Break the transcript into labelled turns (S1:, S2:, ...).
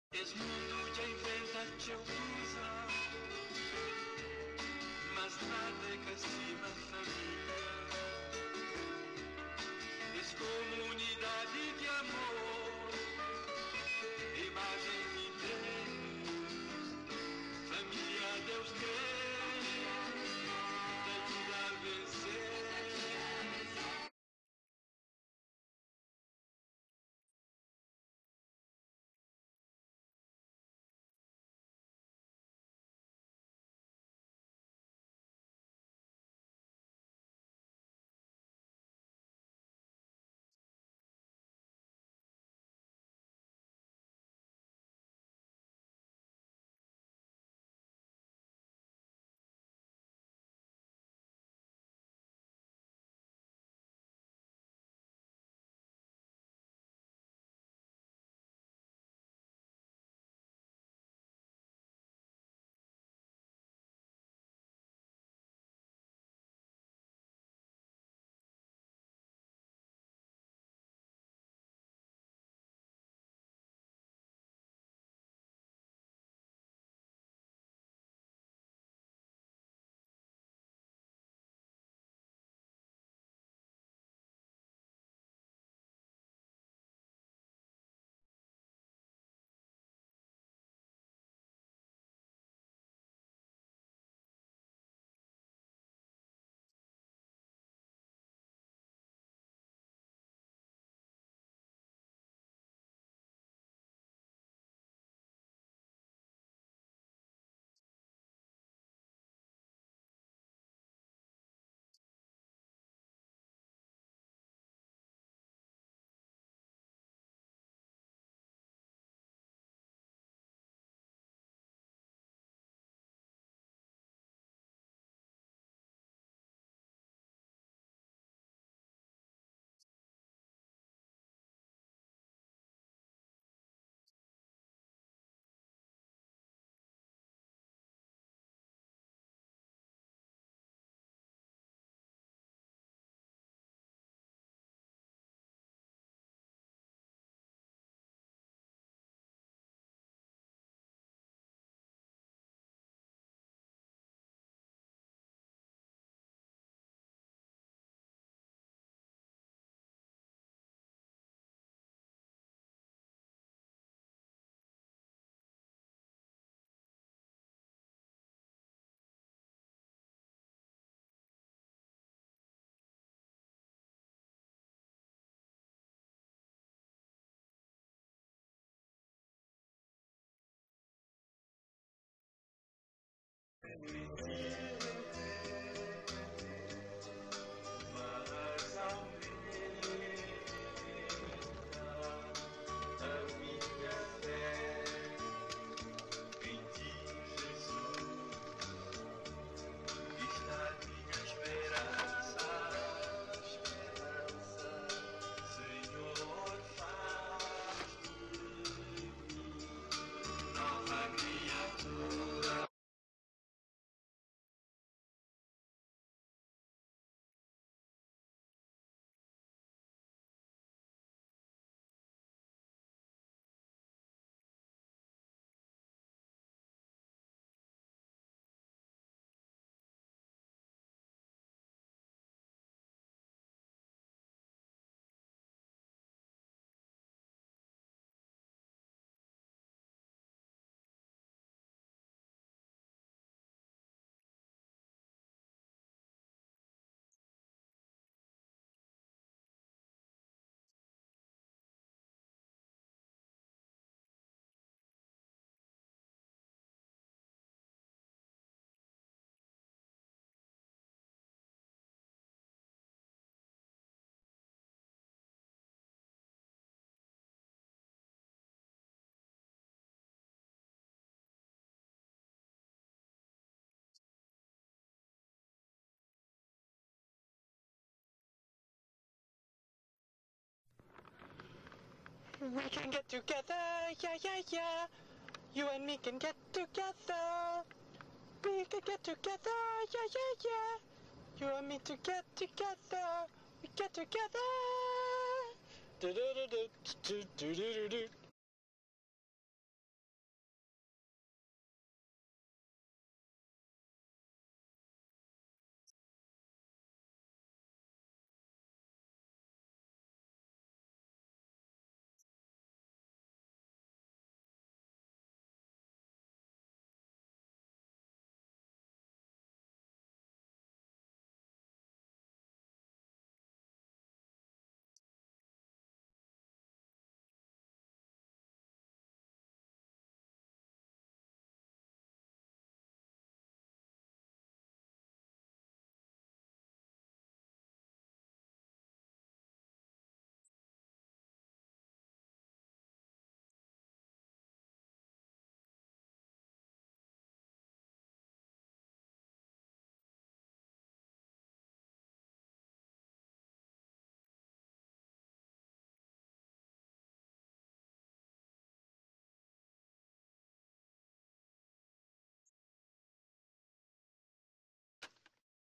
S1: Esse mundo já inventa teu coisa, mas nada é que acima família. Esse comunidade de amor, imagem de Deus, família Deus tem, da vida a vencer. Mas aumenta a minha fé em ti, Jesus, está a minha esperança, Senhor, faz de mim nova criatura. We can get together, yeah, yeah, yeah. You and me can get together. We can get together, yeah, yeah, yeah. You and me to get together. We get together. Do do do do do do do do.